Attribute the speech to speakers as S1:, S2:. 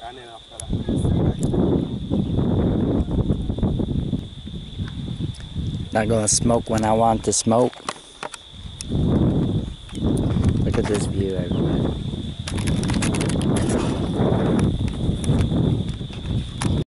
S1: Not gonna smoke when I want to smoke. Look at this view, everybody.